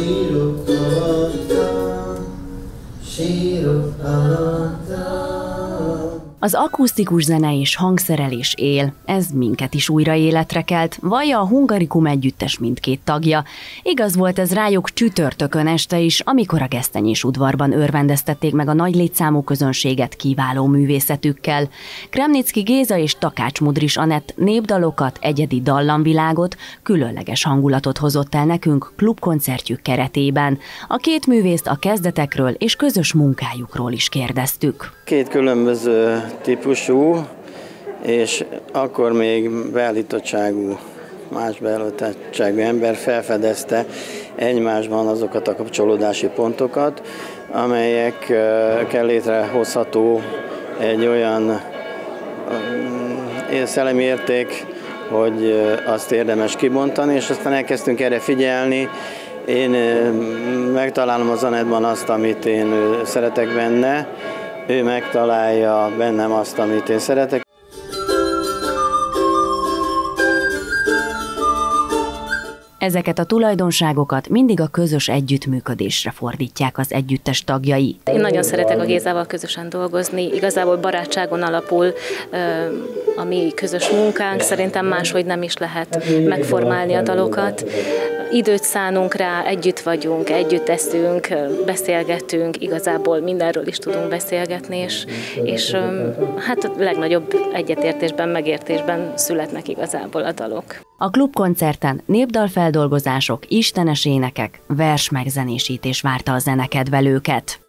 sírok alatta, sírok alatta. Az akusztikus zene és hangszerelés él, ez minket is újra életre kelt, vallja a Hungarikum együttes mindkét tagja. Igaz volt ez rájuk csütörtökön este is, amikor a Gesztenyés udvarban örvendeztették meg a nagy létszámú közönséget kiváló művészetükkel. Kremnicki Géza és Takács Mudris Anett népdalokat, egyedi dallamvilágot, különleges hangulatot hozott el nekünk klubkoncertjük keretében. A két művészt a kezdetekről és közös munkájukról is kérdeztük. Két különböző típusú, és akkor még más beállítottságú ember felfedezte egymásban azokat a kapcsolódási pontokat, amelyekkel létrehozható egy olyan szellemi érték, hogy azt érdemes kibontani, és aztán elkezdtünk erre figyelni. Én megtalálom az Anettban azt, amit én szeretek benne, ő megtalálja bennem azt, amit én szeretek. Ezeket a tulajdonságokat mindig a közös együttműködésre fordítják az együttes tagjai. Én nagyon szeretek a Gézával közösen dolgozni, igazából barátságon alapul a mi közös munkánk, szerintem máshogy nem is lehet megformálni a dalokat. Időt szánunk rá, együtt vagyunk, együtt eszünk, beszélgetünk, igazából mindenről is tudunk beszélgetni, és hát a legnagyobb egyetértésben, megértésben születnek igazából a dalok. A klubkoncerten népdalfeldolgozások, istenes énekek, versmegzenésítés várta a zenekedvelőket.